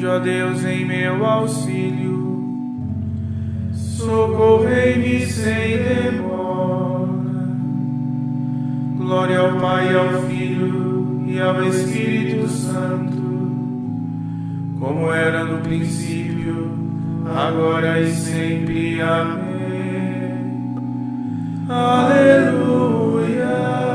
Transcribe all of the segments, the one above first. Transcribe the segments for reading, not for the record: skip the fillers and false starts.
Vinde, ó Deus, em meu auxílio, socorrei-me sem demora. Glória ao Pai, ao Filho e ao Espírito Santo, como era no princípio, agora e sempre. Amém. Aleluia.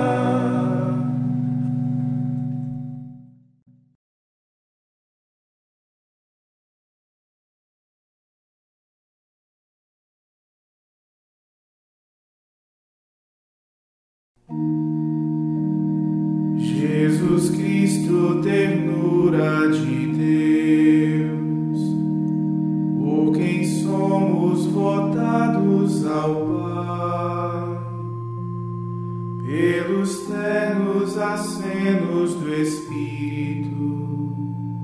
Jesus Cristo, ternura de Deus, por quem somos votados ao Pai, pelos ternos acenos do Espírito,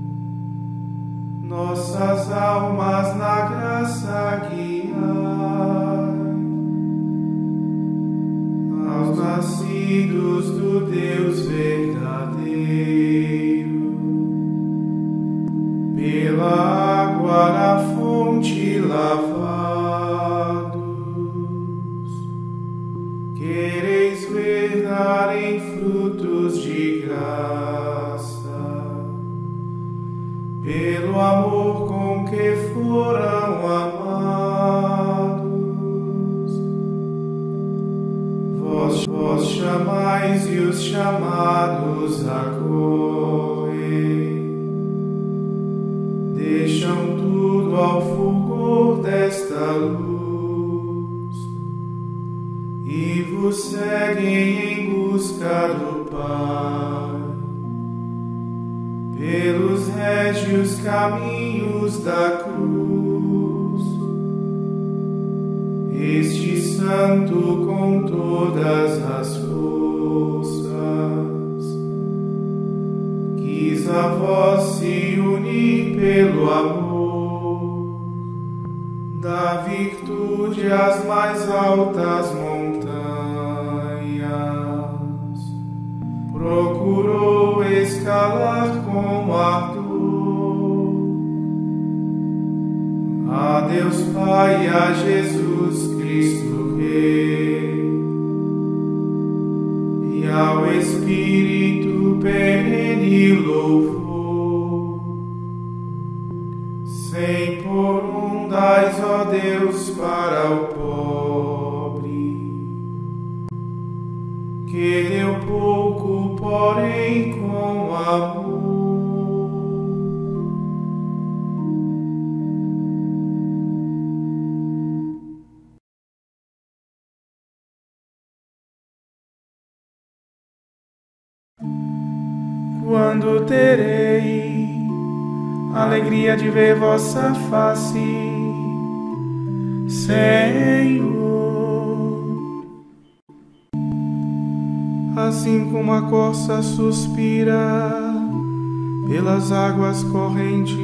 nossas almas na graça guiai. Aos nascidos do Deus verdadeiro, pela água na fonte lavados, quereis verdar em frutos de graça, pelo amor com que foram amados. Vós chamais e os chamados acolhem, deixam tudo ao fulgor desta luz e vos seguem em busca do Pai, pelos régios caminhos da cruz. Este santo com todas as forças quis a vós se unir pelo amor da virtude às mais altas montanhas. Procurou escalar com ardor. A Deus Pai e a Jesus Cristo Rei, e ao Espírito perene louvor, sem por um dais, ó Deus, para o pobre, que deu pouco, porém com amor. Quando terei alegria de ver vossa face, Senhor, assim como a corça suspira pelas águas correntes,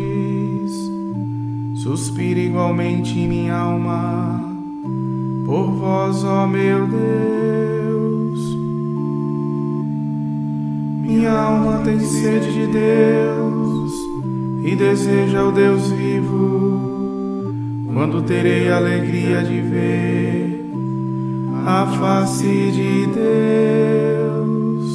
suspira igualmente minha alma por vós, ó meu Deus. Minha alma tem sede de Deus e deseja o Deus vivo. Quando terei alegria de ver a face de Deus.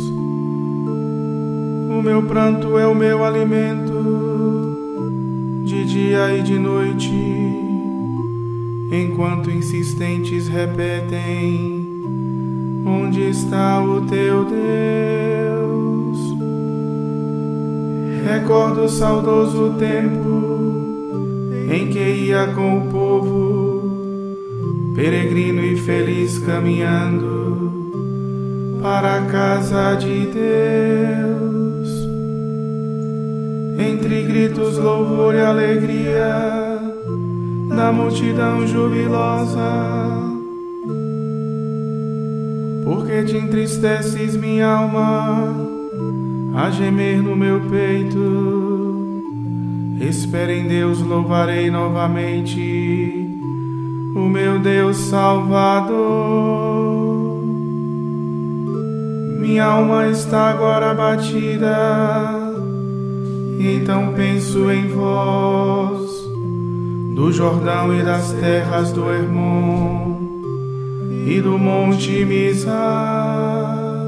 O meu pranto é o meu alimento, de dia e de noite, enquanto insistentes repetem: onde está o teu Deus? Recordo o saudoso tempo em que ia com o povo, peregrino e feliz, caminhando para a casa de Deus. Entre gritos, louvor e alegria da multidão jubilosa, porque te entristeces, minha alma, a gemer no meu peito. Espera em Deus, louvarei novamente o meu Deus Salvador. Minha alma está agora abatida Então penso em vós, do Jordão e das terras do Hermon e do Monte Mizar.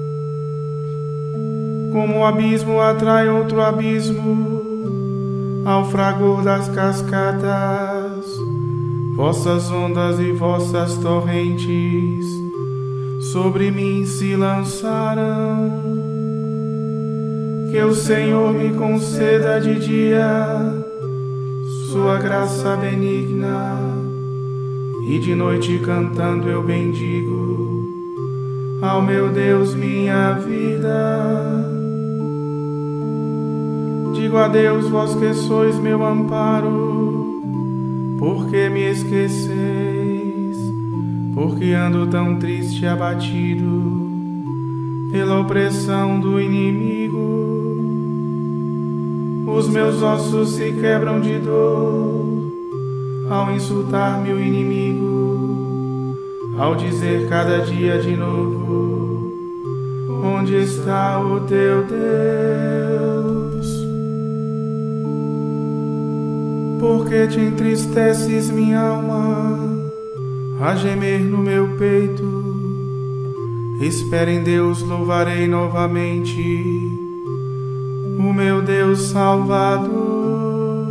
Como o abismo atrai outro abismo, ao fragor das cascadas, vossas ondas e vossas torrentes sobre mim se lançaram. Que o Senhor me conceda de dia sua graça benigna, e de noite cantando eu bendigo ao meu Deus minha vida. Digo a Deus, vós que sois meu amparo, por que me esqueceis? Porque ando tão triste e abatido pela opressão do inimigo. Os meus ossos se quebram de dor ao insultar-me o inimigo, ao dizer cada dia de novo: onde está o teu Deus? Por que te entristeces, minha alma, a gemer no meu peito? Espera em Deus, louvarei novamente o meu Deus Salvador.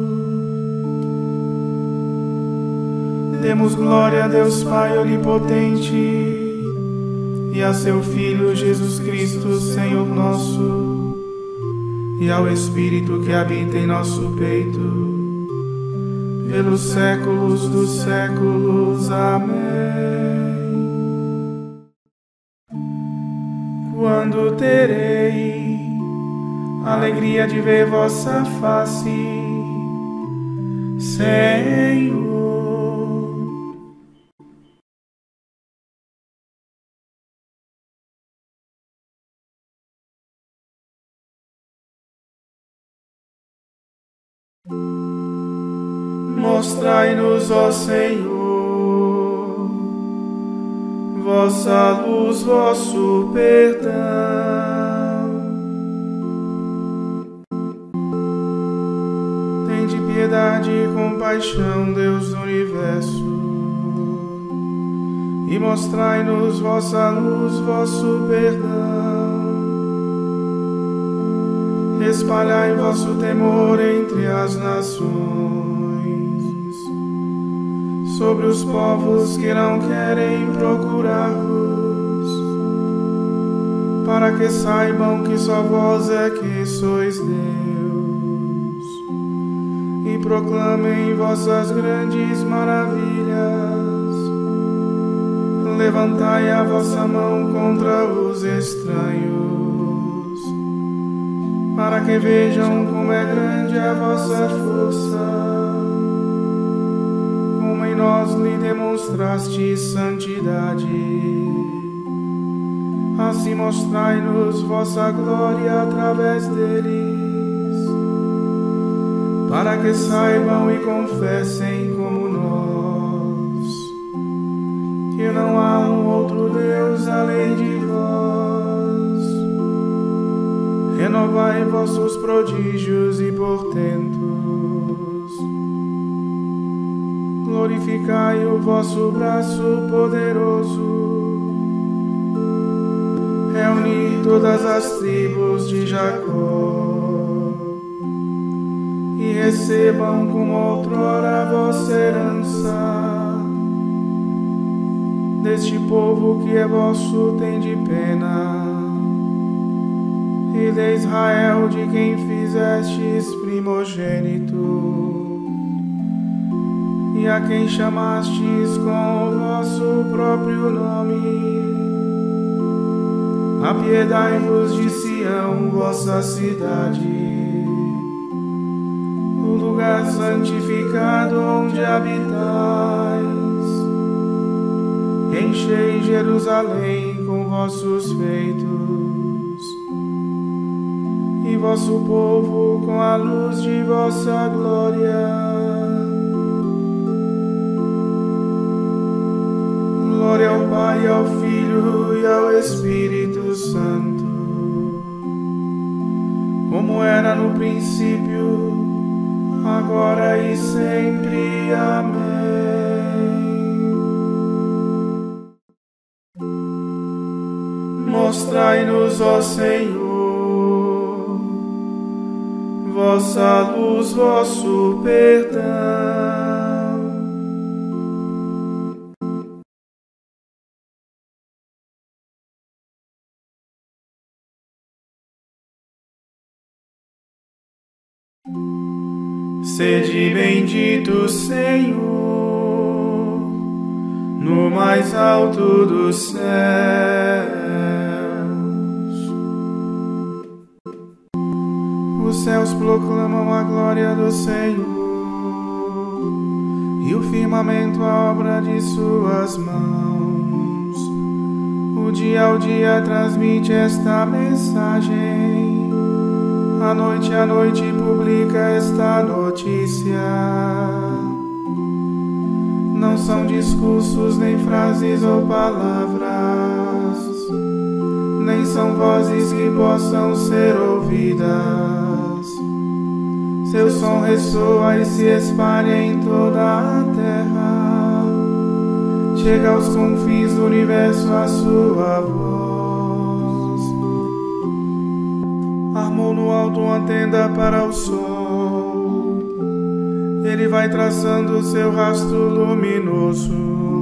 Demos glória a Deus Pai onipotente e a seu Filho Jesus Cristo, Senhor nosso, e ao Espírito que habita em nosso peito, pelos séculos dos séculos. Amém. Quando terei alegria de ver vossa face, Senhor? Mostrai-nos, ó Senhor, vossa luz, vosso perdão. Tende piedade e compaixão, Deus do universo, e mostrai-nos vossa luz, vosso perdão. Espalhai vosso temor entre as nações, sobre os povos que não querem procurar-vos, para que saibam que só vós é que sois Deus, e proclamem vossas grandes maravilhas. Levantai a vossa mão contra os estranhos, para que vejam como é grande a vossa força, como em nós lhe demonstraste santidade. Assim mostrai-nos vossa glória através deles, para que saibam e confessem como nós, que não há um outro Deus além de vós. Renovai vossos prodígios e portentos, glorificai o vosso braço poderoso. Reuni todas as tribos de Jacó, e recebam como outrora a vossa herança. Deste povo que é vosso, tende pena, e de Israel, de quem fizestes primogênito, e a quem chamastes com o vosso próprio nome. Apiedai-vos de Sião, vossa cidade, o lugar santificado onde habitais. Enchei Jerusalém com vossos feitos, e vosso povo com a luz de vossa glória. Glória ao Pai, ao Filho e ao Espírito Santo, como como era no princípio, agora e sempre. Amém. Mostrai-nos, ó Senhor, vossa luz, vosso perdão. Sede bendito, Senhor, no mais alto dos céus. Os céus proclamam a glória do Senhor, e o firmamento a obra de suas mãos. O dia ao dia transmite esta mensagem, a noite publica esta notícia. Não são discursos, nem frases ou palavras, nem são vozes que possam ser ouvidas. Seu som ressoa e se espalha em toda a terra. Chega aos confins do universo a sua voz. Armou no alto uma tenda para o sol. Ele vai traçando seu rastro luminoso,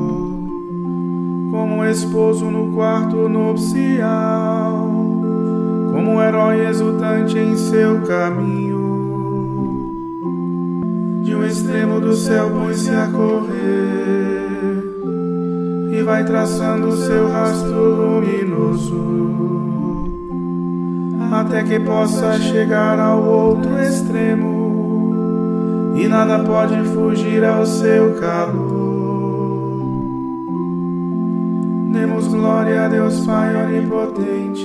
como um esposo no quarto nupcial, como um herói exultante em seu caminho. De um extremo do céu põe-se a correr e vai traçando seu rastro luminoso, até que possa chegar ao outro extremo, e nada pode fugir ao seu calor. Demos glória a Deus Pai onipotente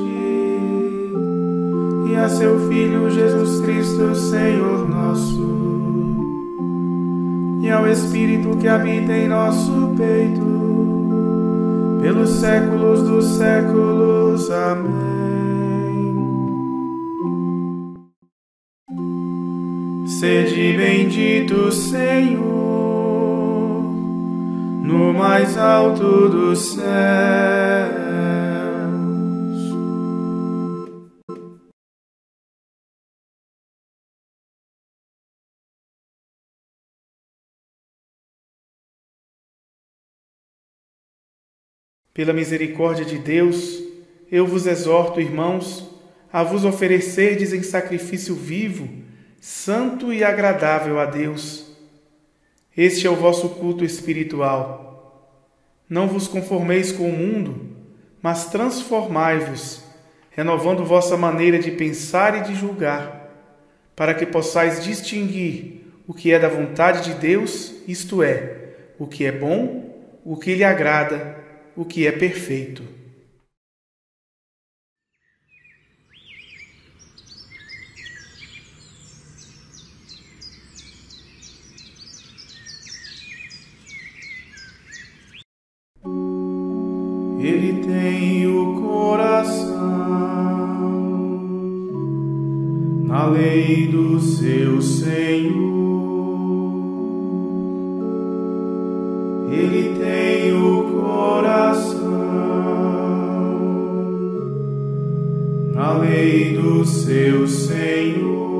e a seu Filho Jesus Cristo, Senhor nosso, e ao Espírito que habita em nosso peito, pelos séculos dos séculos. Amém. Sede bendito, Senhor, no mais alto dos céus. Pela misericórdia de Deus, eu vos exorto, irmãos, a vos oferecerdes em sacrifício vivo, santo e agradável a Deus. Este é o vosso culto espiritual. Não vos conformeis com o mundo, mas transformai-vos, renovando vossa maneira de pensar e de julgar, para que possais distinguir o que é da vontade de Deus, isto é, o que é bom, o que lhe agrada, o que é perfeito. Ele tem o coração na lei do seu Senhor. Ele tem o coração na lei do seu Senhor.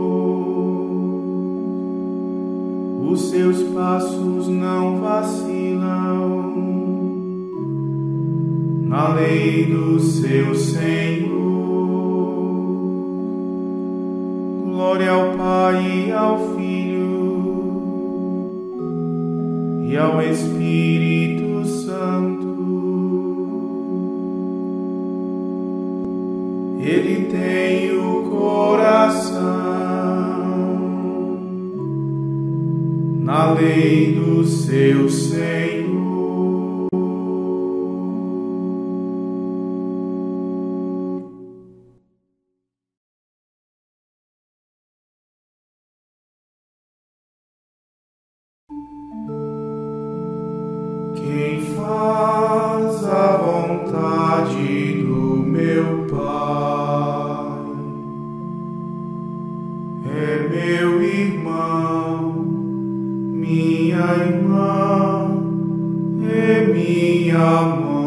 Os seus passos não vacilam na lei do seu Senhor. Glória ao Pai e ao Filho e ao Espírito Santo. Ele tem o coração na lei do seu Senhor. Quem faz a vontade do meu Pai, minha mãe.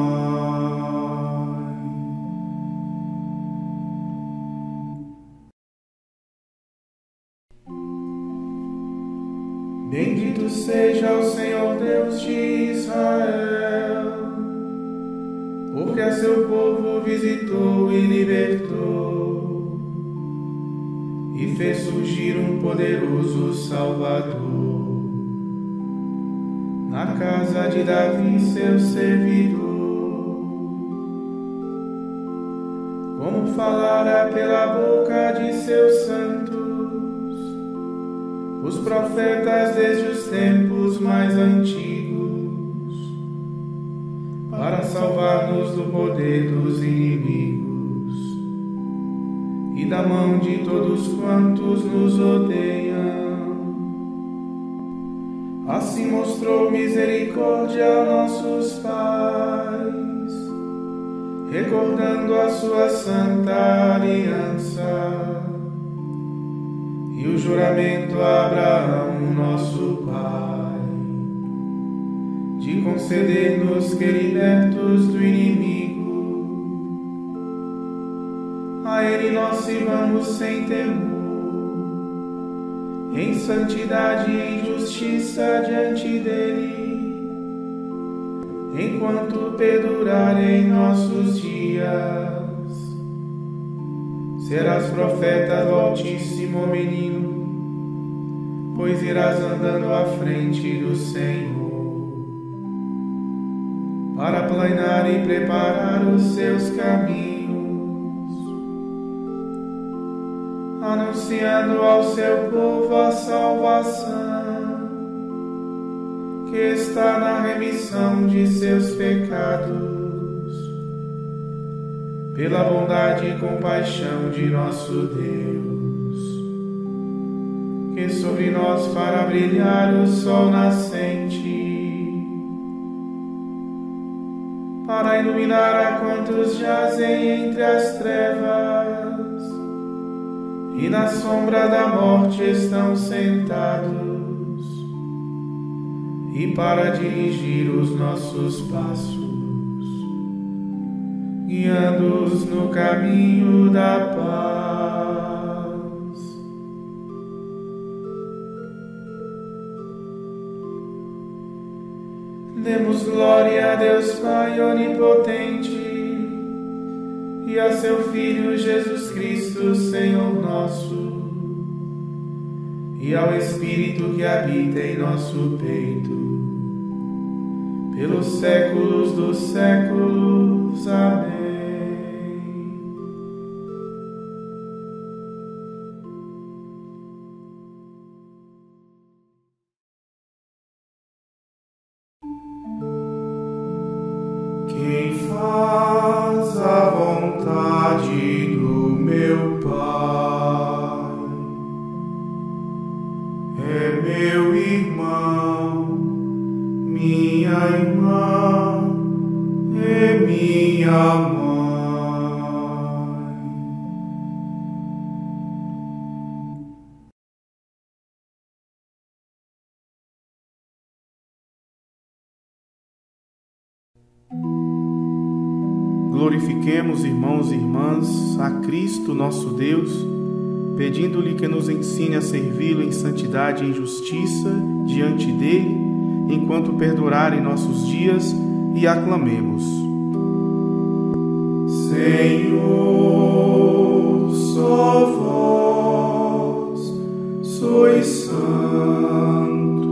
Bendito seja o Senhor Deus de Israel, porque a seu povo visitou e libertou, e fez surgir um poderoso Salvador na casa de Davi, seu servidor. Como falara pela boca de seus santos os profetas desde os tempos mais antigos, para salvar-nos do poder dos inimigos e da mão de todos quantos nos odeiam. Assim mostrou misericórdia a nossos pais, recordando a sua santa aliança e o juramento a Abraão, nosso pai, de conceder-nos que, libertos do inimigo, a ele nós sirvamos sem temor, em santidade e em justiça diante dele, enquanto perdurarem nossos dias. Serás profeta do Altíssimo, menino, pois irás andando à frente do Senhor, para planear e preparar os seus caminhos, anunciando ao seu povo a salvação, que está na remissão de seus pecados, pela bondade e compaixão de nosso Deus, que sobre nós fará brilhar o sol nascente, para iluminar a quantos jazem entre as trevas e na sombra da morte estão sentados, e para dirigir os nossos passos, guiando-os no caminho da paz. Demos glória a Deus Pai onipotente e a seu Filho Jesus Cristo, Senhor nosso, e ao Espírito que habita em nosso peito, pelos séculos dos séculos. Amém. Quem faz a vontade do meu Pai é meu irmão, minha irmã, é minha mãe. Glorifiquemos, irmãos e irmãs, a Cristo nosso Deus, pedindo-lhe que nos ensine a servi-lo em santidade e em justiça diante dele, enquanto perdurarem nossos dias, e aclamemos. Senhor, só vós sois santo.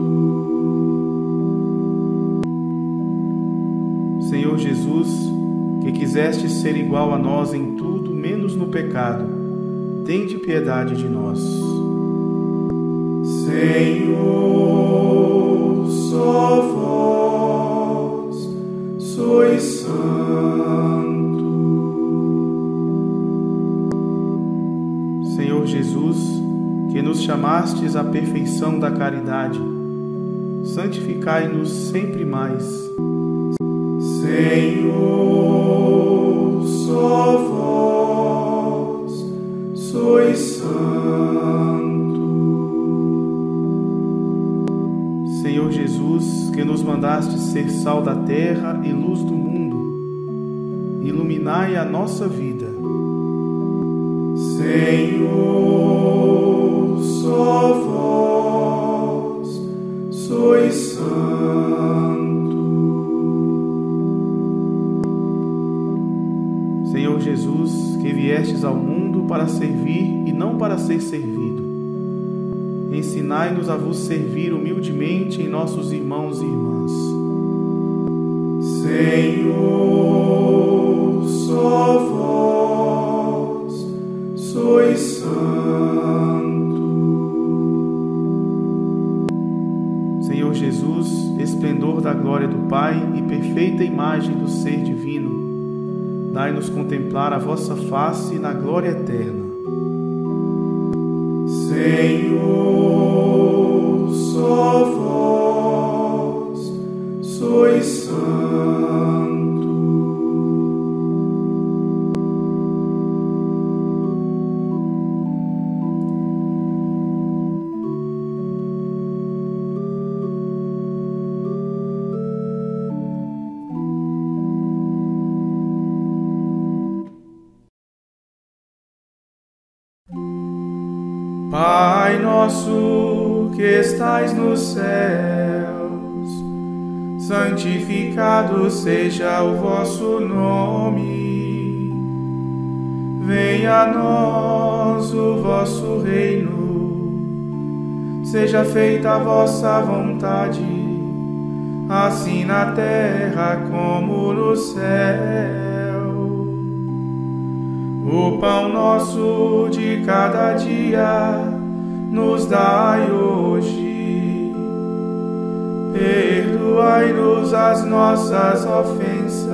Senhor Jesus, que quiseste ser igual a nós em tudo, menos no pecado, tende piedade de nós. Senhor, só vós sois santo. Senhor Jesus, que nos chamastes à perfeição da caridade, santificai-nos sempre mais. Senhor, só vós sois santo. Senhor Jesus, que nos mandastes ser sal da terra e luz do mundo. Iluminai a nossa vida. Senhor, só vós sois santo. Senhor Jesus, que viestes ao mundo para servir e não para ser servido, ensinai-nos a vos servir humildemente em nossos irmãos e irmãs. Senhor, só vós sois santo. Senhor Jesus, esplendor da glória do Pai e perfeita imagem do Ser Divino, dai-nos contemplar a vossa face na glória eterna. Senhor, só vós sois santo. Pai nosso que estais nos céus, santificado seja o vosso nome. Venha a nós o vosso reino. Seja feita a vossa vontade, assim na terra como no céu. O pão nosso de cada dia nos dai hoje. Perdoai-nos as nossas ofensas,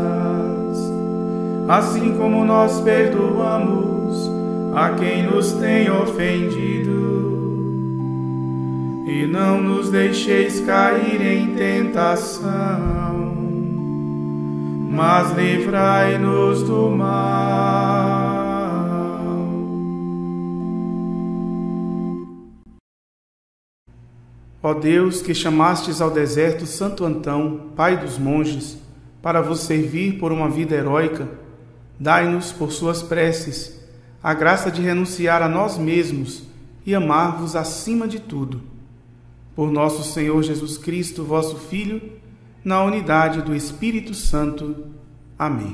assim como nós perdoamos a quem nos tem ofendido. E não nos deixeis cair em tentação, mas livrai-nos do mal. Ó Deus, que chamastes ao deserto Santo Antão, pai dos monges, para vos servir por uma vida heróica, dai-nos, por suas preces, a graça de renunciar a nós mesmos e amar-vos acima de tudo. Por nosso Senhor Jesus Cristo, vosso Filho, na unidade do Espírito Santo. Amém.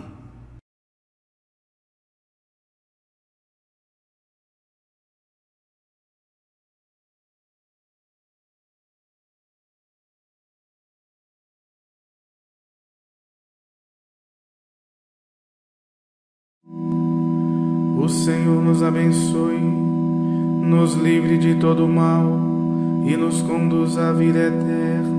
O Senhor nos abençoe, nos livre de todo mal e nos conduz à vida eterna.